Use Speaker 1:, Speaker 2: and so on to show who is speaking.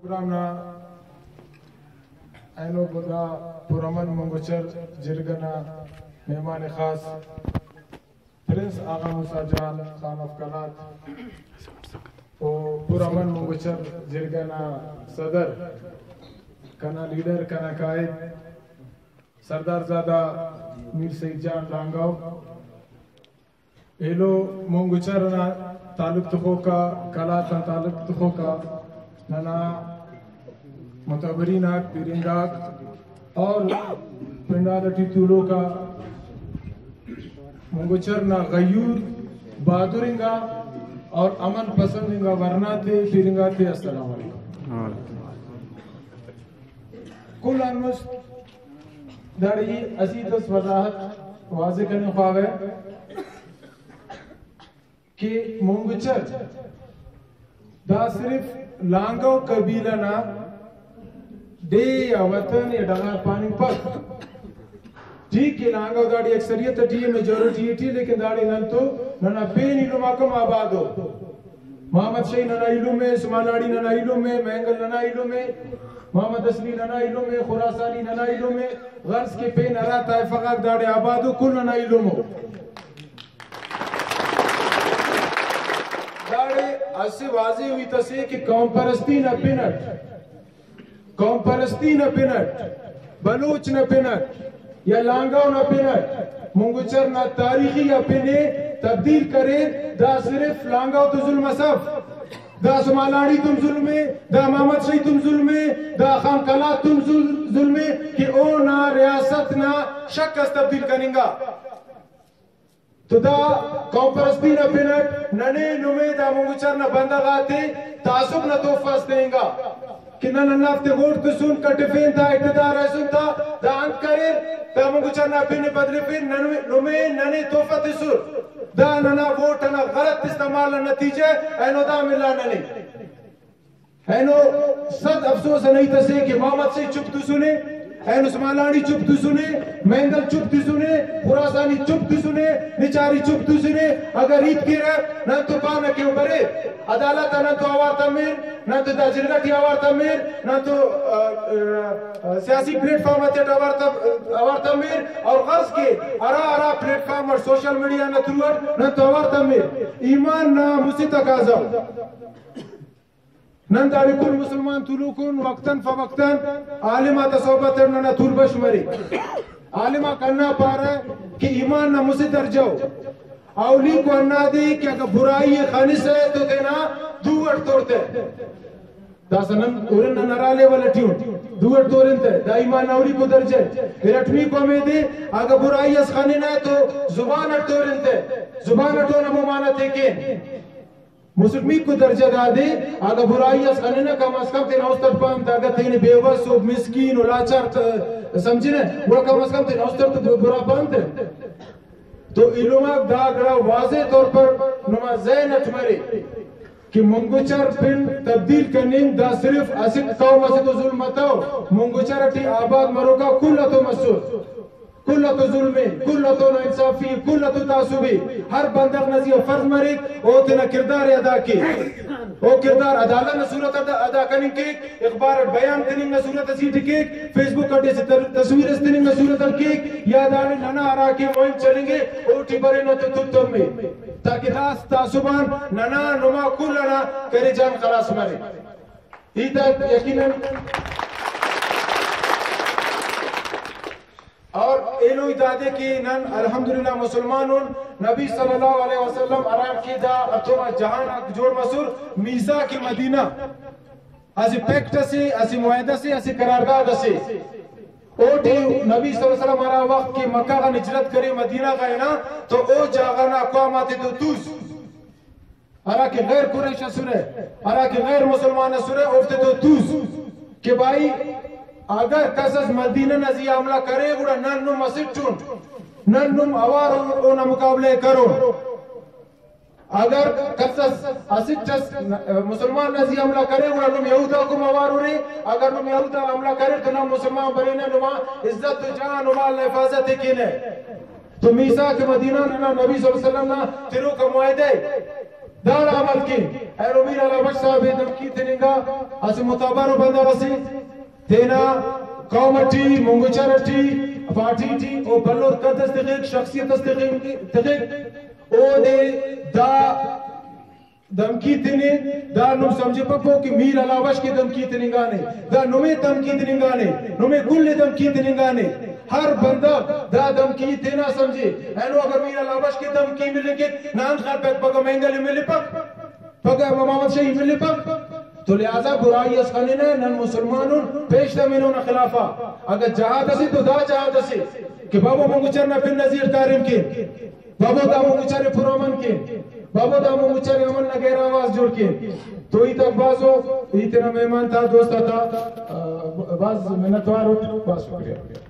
Speaker 1: प्रोग्रामना ऐनो बुदा पुर अमन मंगोचर जिरगना मेहमान खास प्रिंस आगा मुसा जान खान ऑफ कनात ओ पुर अमन मंगोचर जिरगना सदर कना लीडर कना कायद सरदारजादा मीर सईद जान लांगाव एलो मंगोचर ना तालुक तुखो का कला तालुक तुखो का नना मतबरीना पिरिंगा और पिंडालटी तुलो का मंगोचर ना गयूर बहादुरिंगा और अमन पसंदिंगा वरना थे पिरिंगा थे। अस्सलाम वालेकुम। कुल अनमुस दाड़ी असीदस वजाहत वाज़े करने ख्वाबे कि मंगोचर दा सिर्फ लांगाव कबीला ना डे या वतन या डगा पानी पर ठीक है लांगाव दाड़ी अक्सरियत टी मेजॉरिटी टी लेकिन दाड़ी नंतो नना पेन इलुमा कम आबाद हो मोहम्मद शही नना इलु में सुमानाड़ी नना इलु में महंगल नना इलु में मोहम्मद असली नना इलु में खुरासानी नना इलु में गर्ज के पेन अरा ताइफाक दाड़ी आबाद हो कुल नना इलु में ऐसे वाजे हुई तसे कि कौम परस्ती न पिनट बलूच न पिनट या लांगाव न पिनट मंगोचर न तारीखी या पिने तब्दील करे दा सिर्फ लांगाव तो जुल्म असफ दा सुमालाड़ी तुम जुल्मे दा मोहम्मद शही तुम जुल्मे दा खान कला तुम जुल्मे कि ओ ना रियासत ना शक्स तब्दील करेंगा तो दा कौम परस्ती न पिनट नने नुमे दा मंगोचर न बंदा गाते तासुब न तोफास देंगा कि नन नफ्ते वोट तो सुन कटफेन था इक़्तिदार है सुनता दा अंक करे दा मंगोचर न पिने बदले फिर नुमे नने तोफा तिसुर दा नना वोट न गलत इस्तेमाल नतीजे ऐनो दा मिला नने ऐनो सद अफसोस नहीं तसे कि मोहम्मद से चुप तू सुने ऐन सुमालाड़ी चुप तू सुने महंगल चुप तू सुने खुरासानी चुप तू सुने निचारी चुप तू सुने अगर ईद की रह न तो पान क्यों करे अदालत न तो आवार तमीर न तो जिरगा की आवार तमीर न तो सियासी प्लेटफॉर्म आवार तमीर और गर्ज के अरा प्लेटफॉर्म और सोशल मीडिया न थ्रू न तो आवार तमीर ईमान न मुसी तकाजा नन दाड़ी कुल मुसलमान तुलुकुन वक्तन फवक्तन आलिमा तसौबत नना तुरबश मरी आलिमा करना पा रहा है कि ईमान न मुझे दर्जाओ औली को अन्ना दे कि अगर बुराई खानिस है तो देना दुवट तोड़ते दासनन उरन नराले वाला ट्यून दुवट तोड़ते दा ईमान औली को दर्जे रटमी को में दे अगर बुराई अस खाने ना तो जुबान तोड़ते जुबान टोना मुमानत है के मुसलमी को दर्जा दादे अगर बुराई अस खाने ना कम अस कम तेरा उस्तर पाम ताकत तेरे बेवस और मिस्कीन और लाचार समझे ना वो कम अस कम तेरा उस्तर तो बुरा पाम थे तो इल्मा दागड़ा वाज़े तौर पर नमाज़ें नटमरे कि मंगोचर पिन तब्दील करने दा सिर्फ असित कौम असित जुल्म मताओ मंगोचर अटी आबाद मरोगा कुल तो मसूद कुल तो जुल्मे कुल तो इंसाफी कुल तो तासुबी हर बंदर नजी फर्ज मरे ओ तेना किरदार अदा के ओ किरदार अदालत न सूरत अदा करने के इखबार बयान तनिंग न सूरत असी के फेसबुक अड्डे से तस्वीर तनिंग न सूरत के याद आने नना आरा के मुहिम चलेंगे ओटी बरे न तो तुम में ताकि रास तासुबान नना नुमा कुल ना करे जान खलास मरे इता यकीनन और एलो इदादे की नन अल्हम्दुलिल्लाह मुसलमानों नबी सल्लल्लाहु अलैहि वसल्लम आराम की दा अथवा जहान जोड़ मसूर मीसा की मदीना असी पैक्ट से असी मुआहदा से असी करारदाद से ओटे नबी सल्लल्लाहु अलैहि वसल्लम आरा वक्त के मक्का का हिजरत करे मदीना गए ना तो ओ जागना अक़वामात तो तुस आरा के गैर कुरैश सुरे आरा के गैर मुसलमान सुरे उठते तो तुस के भाई अगर कसस मदीना नजी हमला करे बुरा नन्नु मसिटुन नन्नु अवार ओना मुकाबले करो अगर कसस असिटस मुसलमान नजी हमला करे बुरा नुम यहूदा को अवार रे अगर नुम यहूदा हमला करे तो ना मुसलमान बने ना नुमा इज्जत जान व माल हिफाजत किने तो मीसा के मदीना ना नबी सल्लल्लाहु अलैहि वसल्लम ना तिरो का मुआहदे दार आमद की एरो मीर अलावश साहब धमकी तेनेगा अस मुताबारो बंदा वसी तेना कौमटी मंगोचरटी पार्टी टी ओ बल्लो कदस तक शख्सियत तक ओ दे दा धमकी तेने दा नुम समझे पप्पो कि मीर अलावश की धमकी तेनेगाने दा नुमे धमकी तेनेगाने नुमे कुल धमकी तेनेगाने हर बंदा दा धमकी तेना समझे एनो अगर मीर अलावश की धमकी मिले के नाम खान पे पगा महंगले मिले पगा मोहम्मद शही मिले तो लिहाजा बुराई अस खाने ने नन मुसलमानों पेश दमिनों ना खिलाफा अगर जहाद असी तो दा जहाद असी कि बाबू मंगोचर ना फिर नजीर कारिम के बाबू दा मंगोचर पुर अमन के बाबू दा मंगोचर अमन ना गैर आवाज जोड़ के तो ही तक बाजो इतना मेहमान था दोस्त था बाज मिन्नतवार हो बस शुक्रिया।